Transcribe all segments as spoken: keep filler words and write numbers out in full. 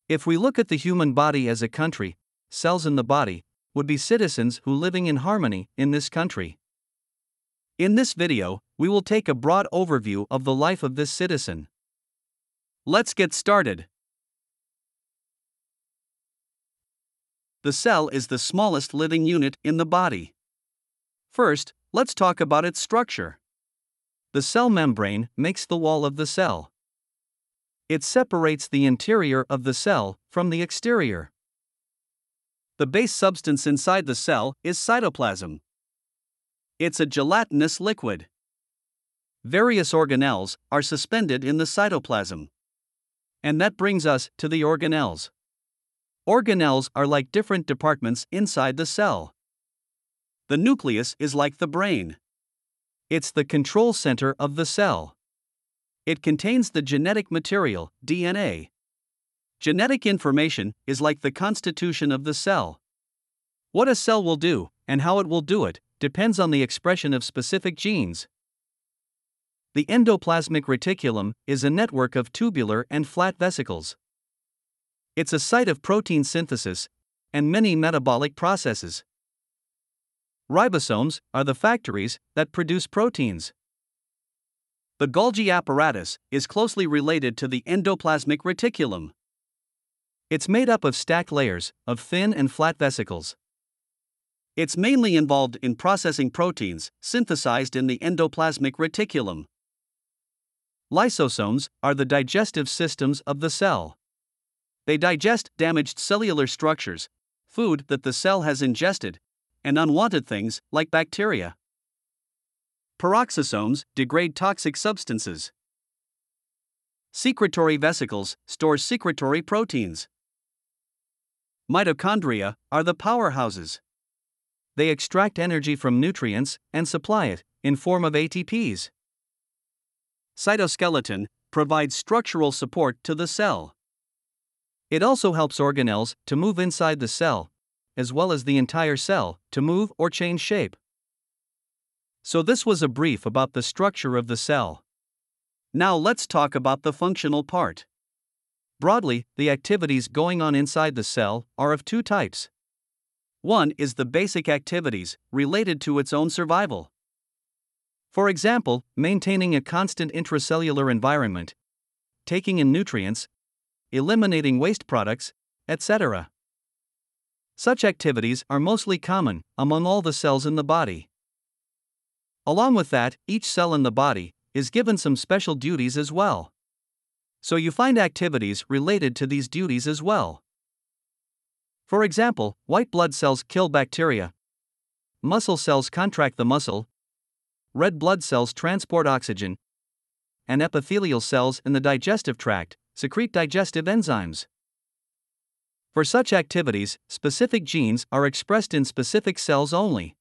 If we look at the human body as a country, cells in the body would be citizens who living in harmony in this country. In this video, we will take a broad overview of the life of this citizen. Let's get started. The cell is the smallest living unit in the body. First, let's talk about its structure. The cell membrane makes the wall of the cell. It separates the interior of the cell from the exterior. The base substance inside the cell is cytoplasm. It's a gelatinous liquid. Various organelles are suspended in the cytoplasm. And that brings us to the organelles. Organelles are like different departments inside the cell. The nucleus is like the brain. It's the control center of the cell. It contains the genetic material, D N A. Genetic information is like the constitution of the cell. What a cell will do, and how it will do it, depends on the expression of specific genes. The endoplasmic reticulum is a network of tubular and flat vesicles. It's a site of protein synthesis and many metabolic processes. Ribosomes are the factories that produce proteins. The Golgi apparatus is closely related to the endoplasmic reticulum. It's made up of stacked layers of thin and flat vesicles. It's mainly involved in processing proteins synthesized in the endoplasmic reticulum. Lysosomes are the digestive systems of the cell. They digest damaged cellular structures, food that the cell has ingested, and unwanted things like bacteria. Peroxisomes degrade toxic substances. Secretory vesicles store secretory proteins. Mitochondria are the powerhouses. They extract energy from nutrients and supply it in form of A T Ps. Cytoskeleton provides structural support to the cell. It also helps organelles to move inside the cell, as well as the entire cell to move or change shape. So this was a brief about the structure of the cell. Now let's talk about the functional part. Broadly, the activities going on inside the cell are of two types. One is the basic activities related to its own survival. For example, maintaining a constant intracellular environment, taking in nutrients, eliminating waste products, et cetera. Such activities are mostly common among all the cells in the body. Along with that, each cell in the body is given some special duties as well. So you find activities related to these duties as well. For example, white blood cells kill bacteria. Muscle cells contract the muscle. Red blood cells transport oxygen. And epithelial cells in the digestive tract secrete digestive enzymes. For such activities, specific genes are expressed in specific cells only.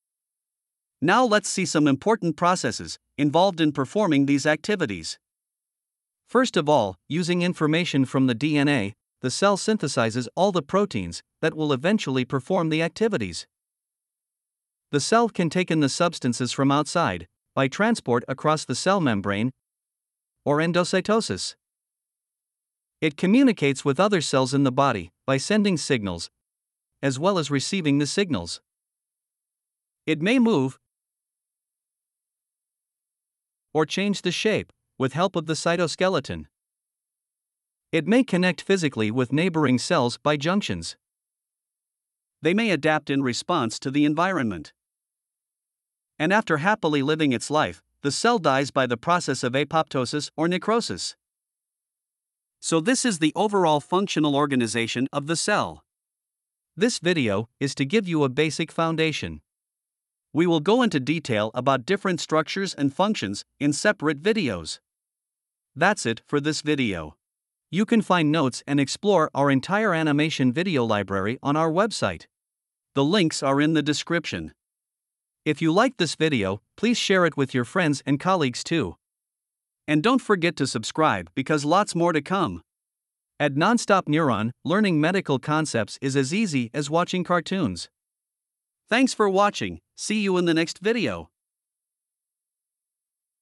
Now let's see some important processes involved in performing these activities. First of all, using information from the D N A, the cell synthesizes all the proteins that will eventually perform the activities. The cell can take in the substances from outside by transport across the cell membrane or endocytosis. It communicates with other cells in the body by sending signals, as well as receiving the signals. It may move or change the shape with help of the cytoskeleton. It may connect physically with neighboring cells by junctions. They may adapt in response to the environment. And after happily living its life, the cell dies by the process of apoptosis or necrosis. So this is the overall functional organization of the cell. This video is to give you a basic foundation. We will go into detail about different structures and functions in separate videos. That's it for this video. You can find notes and explore our entire animation video library on our website. The links are in the description. If you liked this video, please share it with your friends and colleagues too. And don't forget to subscribe because lots more to come. At Nonstop Neuron, learning medical concepts is as easy as watching cartoons. Thanks for watching. See you in the next video.